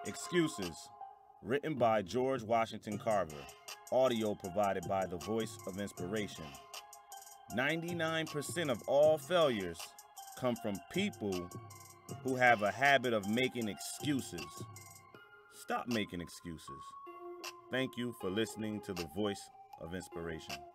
Excuses, written by George Washington Carver. Audio provided by the Voice of Inspiration. 99% of all failures come from people who have a habit of making excuses. Stop making excuses. Thank you for listening to the Voice of Inspiration.